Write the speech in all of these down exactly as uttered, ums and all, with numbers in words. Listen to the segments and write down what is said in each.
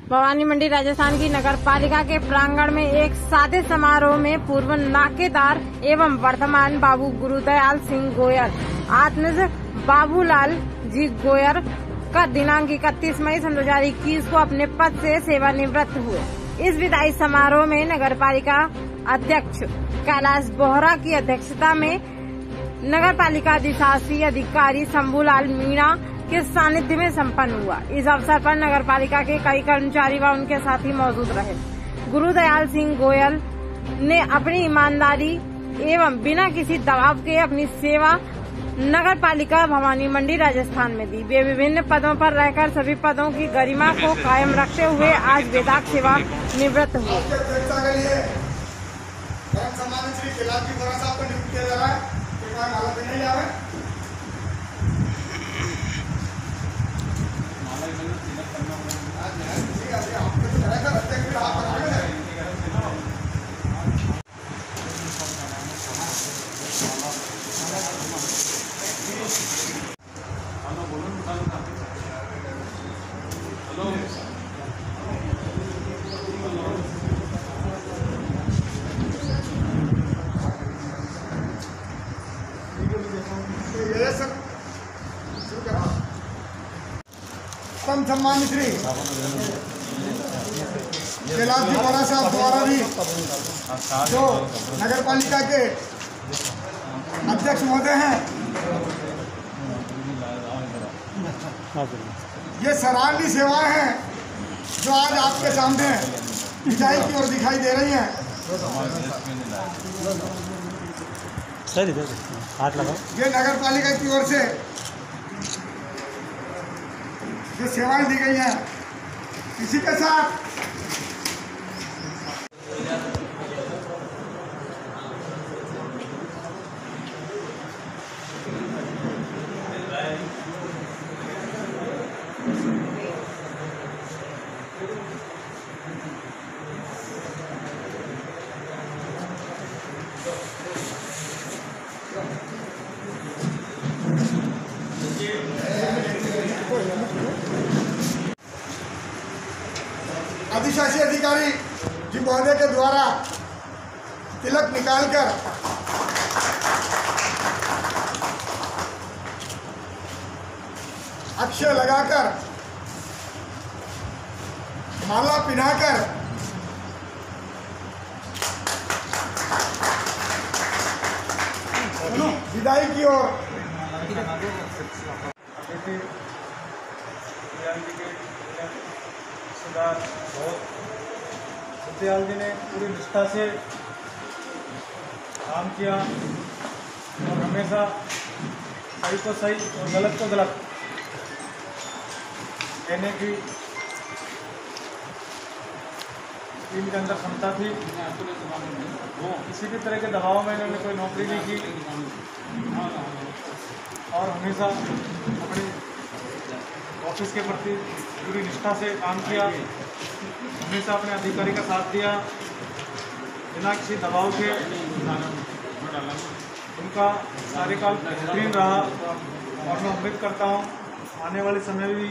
भवानी मंडी राजस्थान की नगर पालिका के प्रांगण में एक सादे समारोह में पूर्व नाकेदार एवं वर्तमान बाबू गुरुदयाल सिंह गोयल आत्मज बाबूलाल जी गोयल का दिनांक इकतीस मई सन दो हजार इक्कीस को अपने पद से सेवानिवृत्त हुए। इस विदाई समारोह में नगर पालिका अध्यक्ष कैलाश बोहरा की अध्यक्षता में नगर पालिका अधिशासी अधिकारी शंभूलाल मीणा के सानिध्य में संपन्न हुआ। इस अवसर पर नगर पालिका के कई कर्मचारी व उनके साथी मौजूद रहे। गुरुदयाल सिंह गोयल ने अपनी ईमानदारी एवं बिना किसी दबाव के अपनी सेवा नगर पालिका भवानी मंडी राजस्थान में दी। वे विभिन्न पदों पर रहकर सभी पदों की गरिमा को कायम रखते हुए आज वेदांत सेवा निवृत्त हुए। कम सम्मानित श्री कैलाश जी बोहरा साहब द्वारा भी जो नगर पालिका के अध्यक्ष महोदय हैं, ये सराहनीय सेवाएं हैं जो आज आपके सामने विदाई की ओर दिखाई दे रही हैं। हाथ लगाओ। ये नगर पालिका की ओर से जो सेवाएं दी गई हैं, इसी के साथ अधिशासी अधिकारी जी महोदय के द्वारा तिलक निकालकर अक्षय लगाकर माला पहनाकर विदाई की ओर गुरुदयाल जी ने पूरी निष्ठा से काम किया और हमेशा सही को सही और गलत को गलत कहने की टीम के अंदर क्षमता थी। वो किसी भी तरह के दबाव में इन्होंने कोई नौकरी नहीं की और हमेशा अपने ऑफिस के प्रति पूरी निष्ठा से काम किया, हमेशा अपने अधिकारी का साथ दिया बिना किसी दबाव के। उनका कार्यकाल बेहतरीन रहा और मैं उम्मीद करता हूँ आने वाले समय में भी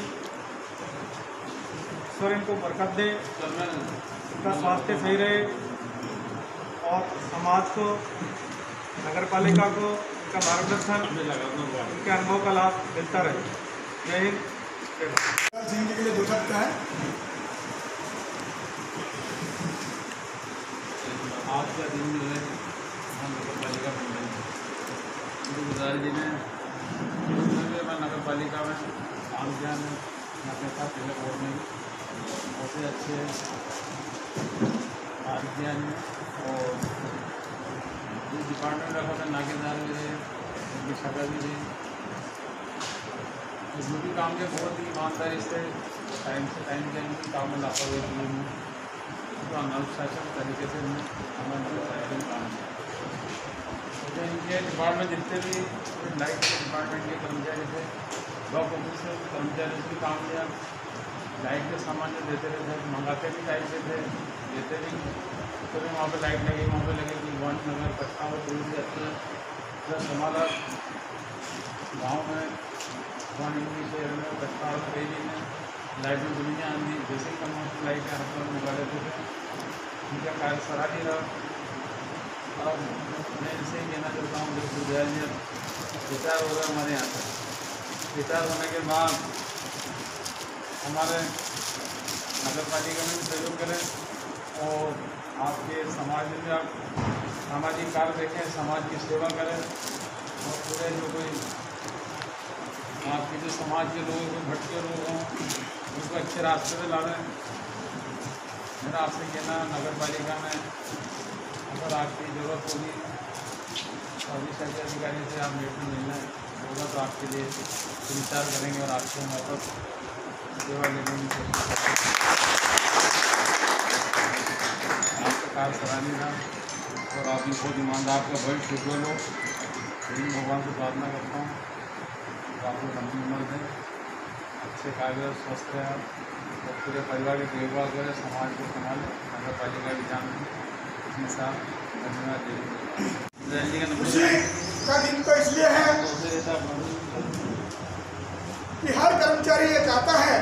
ईश्वर इनको बरकत दे, उनका स्वास्थ्य सही रहे और समाज को, नगर पालिका को उनका मार्गदर्शन, उनके अनुभव का लाभ मिलता रहे। जय हिंद। सिंह जी के लिए दो शब्द है। आज का दिन जो है हम नगर पालिका गुरुदयाल जी ने मैं नगर पालिका में काम किया में था पहले बोर्ड में बहुत ही अच्छे कार्य किया है और जो डिपार्टमेंट रखा था नाकेदार भी रहे, उनकी शाखा भी रही, जो भी काम के बहुत ही ईमानदारी से टाइम से टाइम के उनके काम में लापरवाही की है, तो अनुशासन तरीके से उन्हें हमारे काम किया। तो इनके डिपार्टमेंट जितने भी लाइट के डिपार्टमेंट के कर्मचारी थे, ब्लॉक ऑफिस से कर्मचारी से भी काम किया, लाइट के सामान जो देते रहते मंगाते भी टाइम से थे, देते भी तो भी वहाँ पर लाइट लगी, वहाँ पर लगेगी वन नगर कच्चा और दूर भी अच्छे प्लस हमारा गाँव में वन इंग्लिश शहर में कच्चा और करेली में लाइट में दुनिया आंधी जैसे ही कम लाइट है हम लोग लगा देते थे, उनका कार्य सराहनीय रहा। और मैं इनसे ही कहना चाहता हूँ जो गुरुदयाल जी विचार हो रहा है हमारे यहाँ से, विचार होने के बाद हमारे नगर पालिका में भी सहयोग करें और आपके समाज में आप सामाजिक कार्य देखें, समाज की सेवा करें और पूरे जो कोई आपके जो समाज के लोग जो भटके लोग हों उनको अच्छे रास्ते पे ला रहे हैं। मेरा आपसे कहना नगर पालिका में अगर आपकी ज़रूरत होगी सभी सरकारी अधिकारी से आप मेट में मिलना होगा तो आपके लिए विचार करेंगे और आपसे वापस सेवा लेने की कोशिश करेंगे। आपका कार्य सराहनीय था और आप भी बहुत ईमानदार, आपका भविष्य उज्ज्वल हो, यही भगवान से प्रार्थना करता हूँ। तो आप लोग लंबी उम्र दें, अच्छे कार्य स्वस्थ रहे और पूरे परिवार की देखभाल करें, समाज को संभालें, नगर पालिका की जान इसमें साथ धन्यवाद दे। खुशी का दिन तो इसलिए है कि हर कर्मचारी ये चाहता है,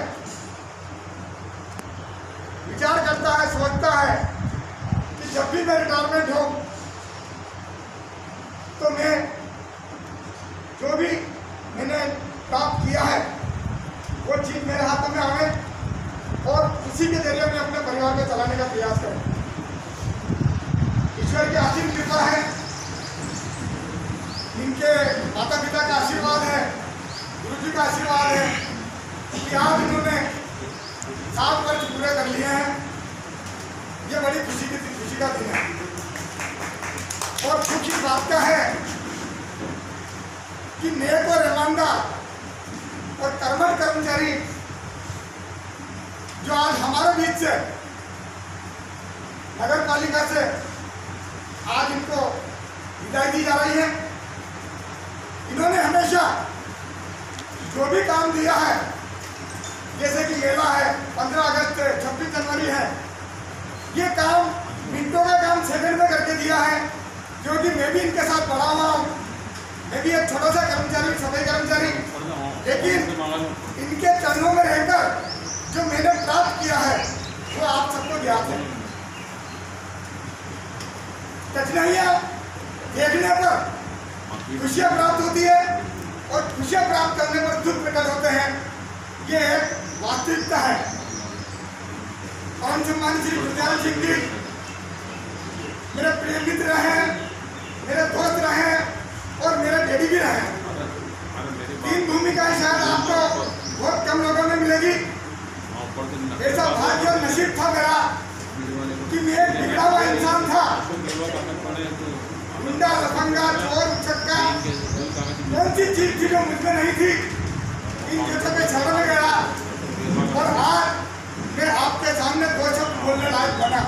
विचार करता है, सोचता है कि जब भी मैं रिटायरमेंट हो तो मैं जो भी मैंने प्राप्त किया है वो चीज मेरे हाथों में आवे और उसी के जरिए मैं अपने परिवार को चलाने का प्रयास करूं। ईश्वर की असीम कृपा है, इनके माता पिता का आशीर्वाद है, गुरु जी का आशीर्वाद है कि आज इन्होंने सात वर्ष पूरे कर लिए हैं। ये बड़ी खुशी की खुशी का दिन है और दुख इस बात का है कि नेक और ईमानदार और कर्मठ कर्मचारी जो आज हमारे बीच से नगर पालिका से आज इनको विदाई दी जा रही है। इन्होंने हमेशा जो भी काम दिया है, जैसे कि मेला है, पंद्रह अगस्त, छब्बीस जनवरी है, ये काम मिनटों का काम सेकंड में करके दिया है, क्योंकि मैं भी इनके साथ पढ़ा हुआ हूँ। मैं भी एक छोटा सा कर्मचारी, सफाई कर्मचारी, लेकिन इनके चरणों में रहकर जो मैंने प्राप्त किया है वो आप सबको ज्ञात है। कठिनाइयाँ देखने पर खुशियाँ प्राप्त होती है और खुशियाँ प्राप्त करने पर दुख प्रकट होते हैं, ये एक वास्तविकता है। और सम्मानित श्री गुरुदयाल सिंह जी मेरे प्रिय मित्र रहे, मेरे दोस्त रहे और मेरे डैडी भी रहे। तीन भूमिकाएं शायद आपको बहुत कम लोगों में मिलेगी। ऐसा भाग्य और नसीब था मेरा कि मैं एक बिगड़ा हुआ इंसान था, गुंडा, लफंगा, चोर, उचक्का, कौन सी चीज थी जो मुझमें नहीं थी, इन चीजों पे छड़ में गया और आज मैं आपके सामने दो शब्द बोलने लायक बना।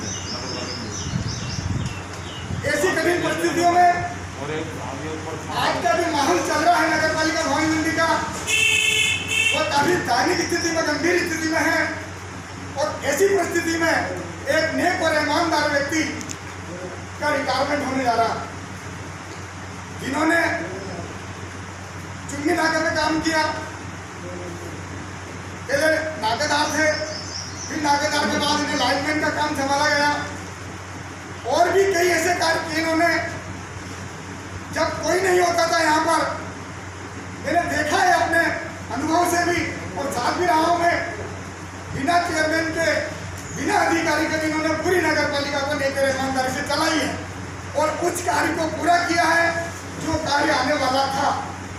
ऐसी कठिन परिस्थितियों में आज का जो माहौल चल रहा है नगर पालिका भवन मंडी का, वो काफी दैनिक स्थिति में, गंभीर स्थिति में है और ऐसी परिस्थिति में एक नेक और ईमानदार व्यक्ति का रिटायरमेंट होने जा रहा, जिन्होंने चुन्नी नाके में काम किया, पहले नाकेदार थे, फिर नाकेदार के बाद इन्हें लाइनमैन का काम संभाला गया और भी कई ऐसे कार्य किए इन्होंने। जब कोई नहीं होता था यहाँ पर, मैंने देखा है अपने अनुभव से भी और साथ भी रहा हूँ मैं, बिना चेयरमैन के, बिना अधिकारी के इन्होंने पूरी नगर पालिका को लेकर ईमानदारी से चलाई है और उस कार्य को पूरा किया है जो कार्य आने वाला था।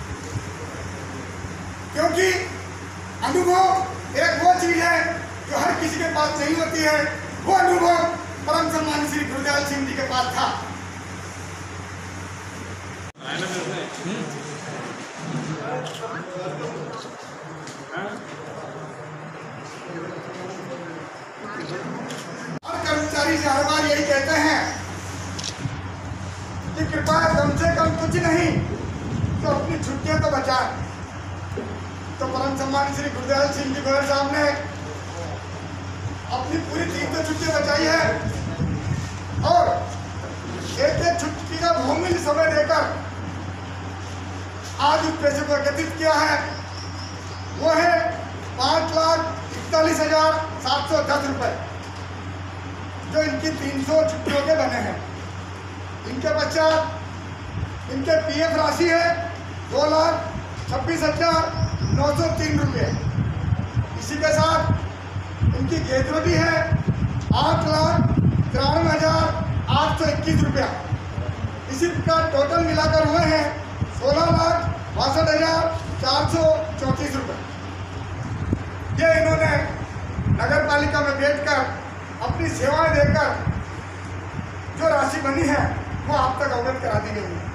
क्योंकि अनुभव एक वो चीज है जो हर किसी के पास नहीं होती है, वो अनुभव परम सम्मानित श्री गुरुदयाल सिंह जी के पास था। हर कर्मचारी से हर बार यही कहते हैं कि कृपया कम से कम कुछ नहीं तो अपनी छुट्टियां तो बचाएं। तो परम सम्मानित श्री गुरुदयाल सिंह जी गोयल साहब ने अपनी पूरी तीन तो छुट्टियां बचाई है और एक एक छुट्टी का बहुमूल्य समय देकर आज उस पैसे को एकत्रित किया है। वो है पांच लाख उनतालीस हजार सात सौ दस रुपये जो इनकी तीन सौ छुट्टियों के बने हैं। इनके पश्चात इनके पीएफ राशि है दो लाख छब्बीस हजार नौ सौ तीन रुपये। इसी के साथ इनकी ग्रेजुएटी है आठ लाख तिरानवे हजार आठ सौ इक्कीस रुपया। इसी प्रकार टोटल मिलाकर हुए हैं सोलह लाख बासठ हजार चार सौ चौंतीस रुपये। ये इन्होंने नगर पालिका में बैठकर अपनी सेवाएं देकर जो राशि बनी है वो आप तक अवगत करा दी गई है।